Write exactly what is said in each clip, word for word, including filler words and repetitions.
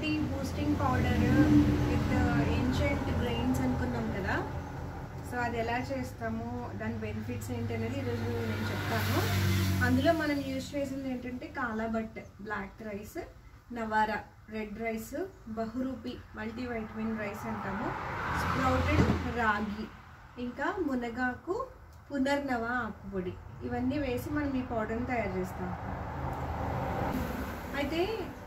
Immunity boosting powder with ancient grains అనుకున్నాం కదా. So అది ఎలా చేస్తామో దాని బెనిఫిట్స్ ఏంటి అనేది ఈరోజు నేను చెప్తాను. అందులో మనం యూజ్ చేసింది ఏంటంటే Kalabhat black rice, Navara red rice, Bahurupi multivitamin rice అంటాము, స్ప్రౌటెడ్ రాగి, ఇంకా మునగాకు, పునర్నవ ఆకుపొడి, ఇవన్నీ వేసి మనం ఈ పౌడర్ని తయారు చేస్తాం. అయితే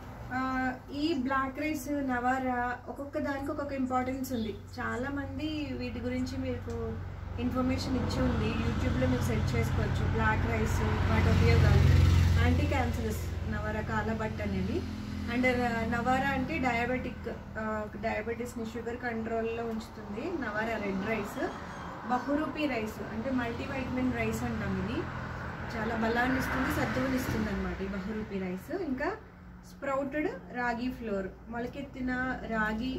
ఈ బ్లాక్ రైస్, నవారా ఒక్కొక్క దానికి ఒక్కొక్క ఇంపార్టెన్స్ ఉంది. చాలామంది వీటి గురించి మీకు ఇన్ఫర్మేషన్ ఇచ్చి ఉంది, యూట్యూబ్లో మీరు సెర్చ్ చేసుకోవచ్చు. బ్లాక్ రైస్ వాటి ఉపయోగాలు, యాంటీ క్యాన్సరస్ నవారా కాలాబట్ అనేది. అండ్ నవారా అంటే డయాబెటిక్ డయాబెటీస్ని షుగర్ కంట్రోల్లో ఉంచుతుంది. Navara red rice, Bahurupi rice అంటే మల్టీవైటమిన్ రైస్ అంటాం. ఇది చాలా బలాన్ని ఇస్తుంది, సత్తువుని ఇస్తుంది అనమాట ఈ బహురూపి రైస్. ఇంకా స్ప్రౌటెడ్ రాగి ఫ్లోర్, మొలకెత్తిన రాగి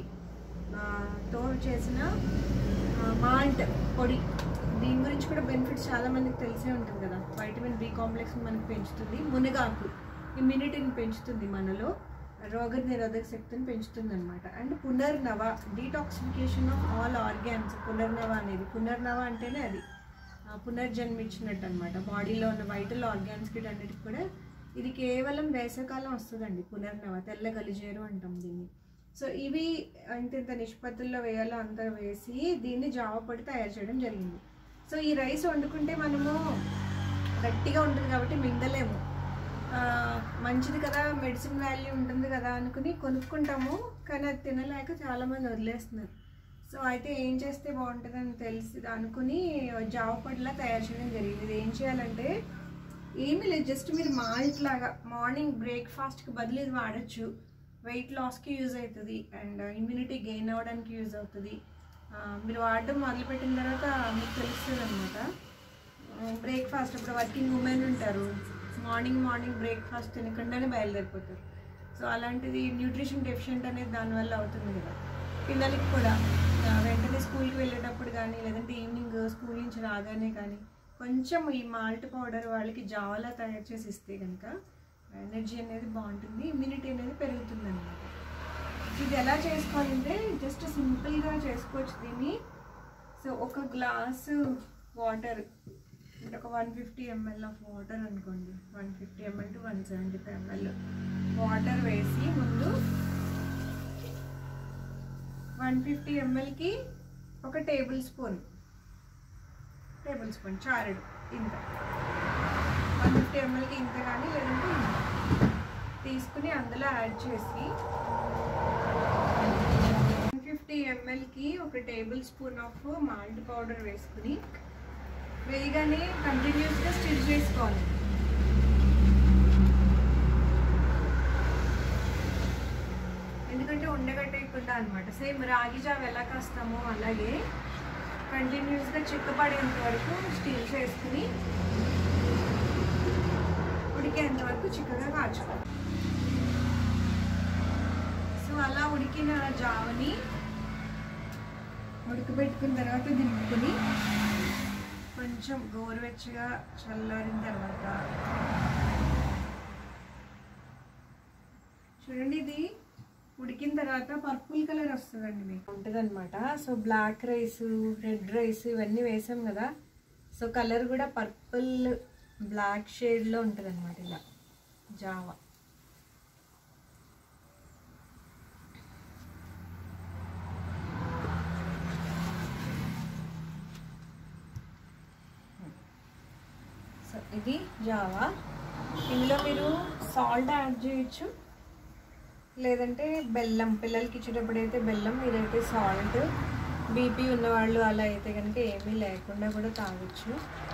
తో చేసిన మాల్ట్ పొడి. దీని గురించి కూడా బెనిఫిట్స్ చాలా మందికి తెలిసే ఉంటుంది కదా. వైటమిన్ బి కాంప్లెక్స్ మనకు పెంచుతుంది. మునగాకు ఇమ్యూనిటీని పెంచుతుంది, మనలో రోగ నిరోధక శక్తిని పెంచుతుంది అనమాట. అండ్ పునర్నవ డీటాక్సిఫికేషన్ ఆఫ్ ఆల్ ఆర్గాన్స్. పునర్నవ అనేది, పునర్నవ అంటేనే అది పునర్జన్మించినట్టు అనమాట. బాడీలో ఉన్న వైటల్ ఆర్గాన్స్కి అన్నిటికి కూడా ఇది కేవలం వేసవకాలం వస్తుందండి పునర్నవ. తెల్ల గలిజేరు అంటాం దీన్ని. సో ఇవి ఇంత ఇంత నిష్పత్తుల్లో వేయాలో అంతా వేసి దీన్ని జావ పొడి తయారు చేయడం జరిగింది. సో ఈ రైస్ వండుకుంటే మనము గట్టిగా ఉంటుంది కాబట్టి మింగలేము. మంచిది కదా, మెడిసిన్ వాల్యూ ఉంటుంది కదా అనుకుని కొనుక్కుంటాము, కానీ అది తినలేక చాలామంది వదిలేస్తున్నారు. సో అయితే ఏం చేస్తే బాగుంటుందని తెలిసి అనుకుని జావ పొడిలా తయారు చేయడం జరిగింది. ఇది ఏం చేయాలంటే ఏమీ లేదు, జస్ట్ మీరు మాల్ట్ లాగా మార్నింగ్ బ్రేక్ఫాస్ట్కి బదులు ఇది వాడచ్చు. వెయిట్ లాస్కి యూజ్ అవుతుంది అండ్ ఇమ్యూనిటీ గెయిన్ అవ్వడానికి యూజ్ అవుతుంది. మీరు వాడడం మొదలుపెట్టిన తర్వాత మీకు తెలుస్తుంది అనమాట. బ్రేక్ఫాస్ట్ ఇప్పుడు వర్కింగ్ ఉమెన్ ఉంటారు, మార్నింగ్ మార్నింగ్ బ్రేక్ఫాస్ట్ తినకుండానే బయలుదేరిపోతారు. సో అలాంటిది న్యూట్రిషన్ డెఫిషియెంట్ అనేది దానివల్ల అవుతుంది కదా. పిల్లలకి కూడా వెంటనే స్కూల్కి వెళ్ళేటప్పుడు కానీ, లేదంటే ఈవినింగ్ స్కూల్ నుంచి రాగానే కానీ కొంచెం ఈ మాల్ట్ పౌడర్ వాళ్ళకి జావలా తయారు చేసి ఇస్తే కనుక ఎనర్జీ అనేది బాగుంటుంది, ఇమ్యూనిటీ అనేది పెరుగుతుంది అన్నమాట. ఇది ఎలా చేసుకోవాలంటే జస్ట్ సింపుల్గా చేసుకోవచ్చు దీన్ని. సో ఒక గ్లాసు వాటర్ అంటే ఒక one fifty ML of water అనుకోండి, one fifty ML to one seventy five ML water వేసి ముందు వన్ ఫిఫ్టీ ఎంఎల్కి ఒక టేబుల్ స్పూన్ టేబుల్ స్పూన్ చారెడు ఇంత, వన్ ఫిఫ్టీ ఎంఎల్కి ఇంత కానీ లేదంటే తీసుకుని అందులో యాడ్ చేసి వన్ ఫిఫ్టీ ఎంఎల్కి ఒక tablespoon of malt powder వేసుకుని వేయగానే కంటిన్యూస్గా స్టిర్ చేసుకోవాలి. ఎందుకంటే ఉండగట్టేయకుండా అనమాట. సేమ్ రాగి జావ ఎలా కాస్తామో అలాగే కంటిన్యూస్గా చిక్కపడేంత వరకు స్టిర్ చేసుకుని ఉడికేంత వరకు చిక్కగా కాచుకోవాలి. సో అలా ఉడికిన జావని ఉడకబెట్టుకున్న తర్వాత దింపుకుని కొంచెం గోరువెచ్చగా చల్లారిన తర్వాత చూడండి, ఇది ఉడికిన తర్వాత పర్పుల్ కలర్ వస్తుందండి మీకు ఉంటుంది అనమాట. So black rice, red rice ఇవన్నీ వేసాం కదా, సో కలర్ కూడా పర్పుల్ బ్లాక్ షేడ్లో ఉంటుంది అనమాట ఇలా జావా. సో ఇది జావా. ఇందులో మీరు సాల్ట్ యాడ్ చేయొచ్చు, లేదంటే బెల్లం. పిల్లలకి ఇచ్చేటప్పుడు అయితే బెల్లం, ఇదైతే సాల్ట్. బీపీ ఉన్నవాళ్ళు అలా అయితే కనుక ఏమీ లేకుండా కూడా తాగొచ్చు.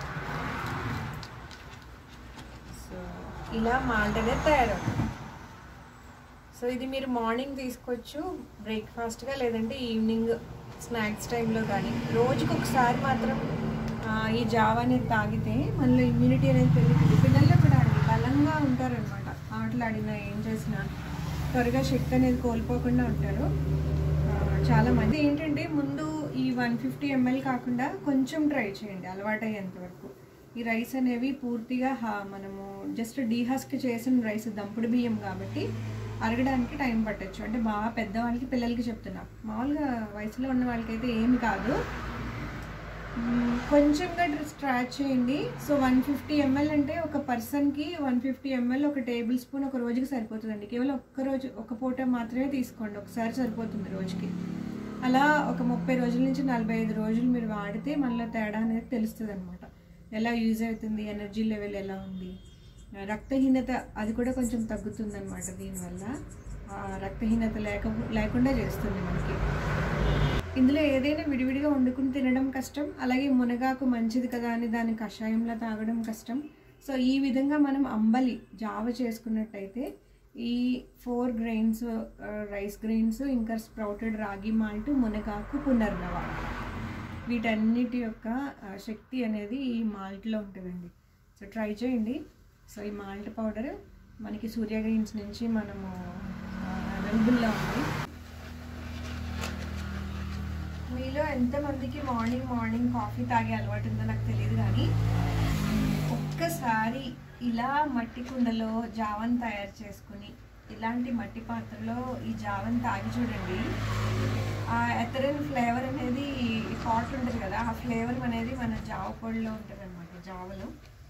సో ఇలా మాల్ట్ అనేది తయారవుతుంది. సో ఇది మీరు మార్నింగ్ తీసుకోవచ్చు బ్రేక్ఫాస్ట్గా, లేదంటే ఈవినింగ్ స్నాక్స్ టైంలో కానీ. రోజుకి ఒకసారి మాత్రం ఈ జావా అనేది తాగితే మనలో ఇమ్యూనిటీ అనేది పెరుగుతుంది. పిల్లల్లో కూడా అండి బలంగా ఉంటారనమాట. ఆటలాడినా ఏం చేసినా త్వరగా శక్తి అనేది కోల్పోకుండా ఉంటారు చాలామంది. ఏంటంటే ముందు ఈ వన్ ఫిఫ్టీ ఎంఎల్ కాకుండా కొంచెం ట్రై చేయండి అలవాటు అయ్యేంత వరకు. ఈ రైస్ అనేవి పూర్తిగా మనము జస్ట్ డీహస్క్ చేసిన రైస్, దంపుడు బియ్యం కాబట్టి అరగడానికి టైం పట్టచ్చు. అంటే బాగా పెద్దవాళ్ళకి పిల్లలకి చెప్తున్నా, మామూలుగా వయసులో ఉన్న వాళ్ళకైతే ఏమి కాదు. కొంచెంగా స్ట్రాచ్ చేయండి. సో వన్ ఫిఫ్టీ ఎంఎల్ అంటే ఒక పర్సన్కి వన్ ఫిఫ్టీ ఎంఎల్ ఒక టేబుల్ స్పూన్ ఒక రోజుకి సరిపోతుందండి. కేవలం ఒక్క రోజు ఒక పూట మాత్రమే తీసుకోండి, ఒకసారి సరిపోతుంది రోజుకి. అలా ఒక ముప్పై రోజుల నుంచి నలభై ఐదు రోజులు మీరు వాడితే మళ్ళీ తేడా అనేది తెలుస్తుంది అనమాట. ఎలా యూజ్ అవుతుంది, ఎనర్జీ లెవెల్ ఎలా ఉంది, రక్తహీనత అది కూడా కొంచెం తగ్గుతుంది అనమాట. దీనివల్ల రక్తహీనత లేక లేకుండా చేస్తుంది మనకి. ఇందులో ఏదైనా విడివిడిగా వండుకుని తినడం కష్టం, అలాగే మునగాకు మంచిది కదా అని దాన్ని కషాయంలో తాగడం కష్టం. సో ఈ విధంగా మనం అంబలి జావ చేసుకున్నట్టయితే ఈ ఫోర్ గ్రెయిన్స్, రైస్ గ్రెయిన్స్, ఇంకా స్ప్రౌటెడ్ రాగి మాల్ట్, మునగాకు, పునర్నవ, వీటన్నిటి యొక్క శక్తి అనేది ఈ మాల్ట్లో ఉంటుందండి. సో ట్రై చేయండి. సో ఈ మాల్ట్ పౌడర్ మనకి సూర్య గ్రెయిన్స్ నుంచి మనము అవైలబుల్లో ఉంది. మీలో ఎంతమందికి మార్నింగ్ మార్నింగ్ కాఫీ తాగే అలవాటు ఉందో నాకు తెలియదు, కానీ ఒక్కసారి ఇలా మట్టి కుండలో జావన్ తయారు చేసుకుని ఇలాంటి మట్టి పాత్రలో ఈ జావన్ తాగి చూడండి. ఆ ఎథరిన్ ఫ్లేవర్ అనేది హాట్ ఉంటుంది కదా, ఆ ఫ్లేవర్ అనేది మన జావ పొడిలో ఉంటుంది అనమాట, జావలో.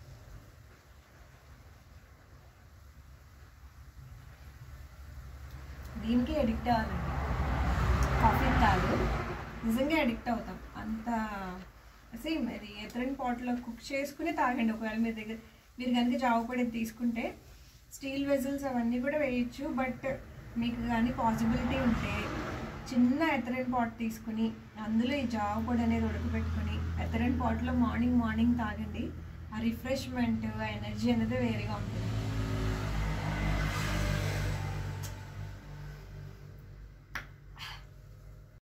దీనికి అడిక్ట్ అవ్వాలండి, కాఫీ కాదు, నిజంగా అడిక్ట్ అవుతాం అంత. సేమ్ అది ఎథరిన్ పాట్లో కుక్ చేసుకుని తాగండి. ఒకవేళ మీ దగ్గర మీరు కనుక జావ పొడి తీసుకుంటే స్టీల్ వెజల్స్ అవన్నీ కూడా వేయచ్చు. బట్ మీకు కానీ పాసిబిలిటీ ఉంటే చిన్న ఎథరిన్ పాట్ తీసుకుని అందులో ఈ జావ పొడి అనేది ఉడకబెట్టుకుని ఎథరిన్ పాట్లో మార్నింగ్ మార్నింగ్ తాగండి. ఆ రిఫ్రెష్మెంట్, ఆ ఎనర్జీ అనేది వేరేగా ఉంటుంది.